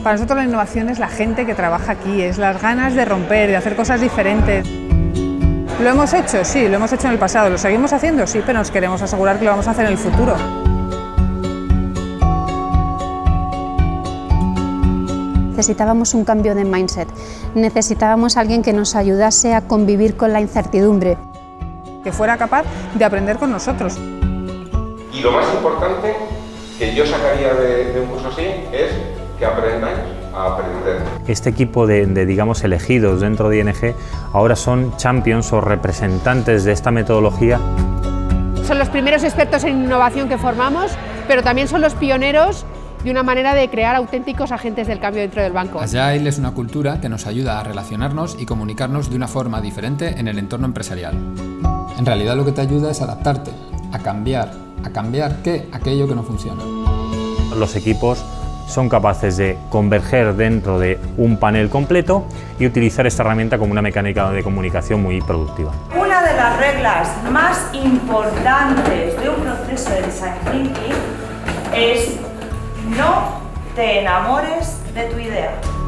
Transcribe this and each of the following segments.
Para nosotros la innovación es la gente que trabaja aquí, es las ganas de romper, de hacer cosas diferentes. ¿Lo hemos hecho? Sí, lo hemos hecho en el pasado. ¿Lo seguimos haciendo? Sí, pero nos queremos asegurar que lo vamos a hacer en el futuro. Necesitábamos un cambio de mindset, necesitábamos a alguien que nos ayudase a convivir con la incertidumbre. Que fuera capaz de aprender con nosotros. Y lo más importante que yo sacaría de un curso así es que aprendáis a aprender. Este equipo de digamos, elegidos dentro de ING ahora son champions o representantes de esta metodología. Son los primeros expertos en innovación que formamos, pero también son los pioneros de una manera de crear auténticos agentes del cambio dentro del banco. Agile es una cultura que nos ayuda a relacionarnos y comunicarnos de una forma diferente en el entorno empresarial. En realidad lo que te ayuda es adaptarte, a cambiar ¿qué? Aquello que no funciona. Los equipos son capaces de converger dentro de un panel completo y utilizar esta herramienta como una mecánica de comunicación muy productiva. Una de las reglas más importantes de un proceso de Design Thinking es no te enamores de tu idea.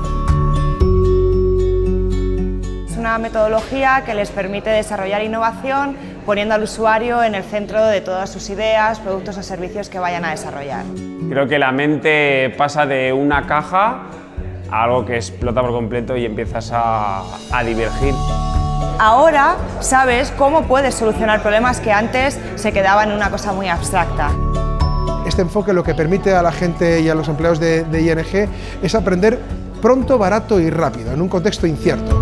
Es una metodología que les permite desarrollar innovación poniendo al usuario en el centro de todas sus ideas, productos o servicios que vayan a desarrollar. Creo que la mente pasa de una caja a algo que explota por completo y empiezas a divergir. Ahora sabes cómo puedes solucionar problemas que antes se quedaban en una cosa muy abstracta. Este enfoque lo que permite a la gente y a los empleados de ING es aprender pronto, barato y rápido, en un contexto incierto.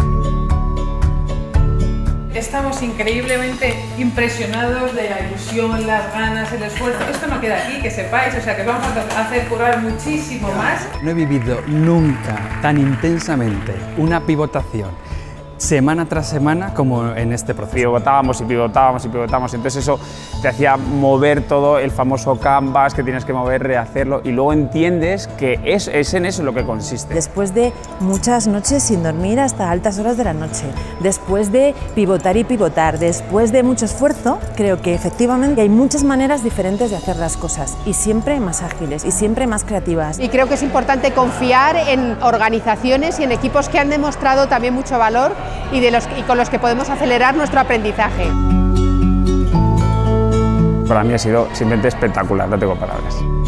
Estamos increíblemente impresionados de la ilusión, las ganas, el esfuerzo. Esto no queda aquí, que sepáis, o sea que vamos a hacer currar muchísimo más. No he vivido nunca tan intensamente una pivotación semana tras semana como en este proceso. Pivotábamos y pivotábamos y pivotábamos, entonces eso te hacía mover todo el famoso canvas que tienes que mover, rehacerlo y luego entiendes que es en eso lo que consiste. Después de muchas noches sin dormir hasta altas horas de la noche, después de pivotar y pivotar, después de mucho esfuerzo, creo que efectivamente hay muchas maneras diferentes de hacer las cosas y siempre más ágiles y siempre más creativas. Y creo que es importante confiar en organizaciones y en equipos que han demostrado también mucho valor y con los que podemos acelerar nuestro aprendizaje. Para mí ha sido simplemente espectacular, no tengo palabras.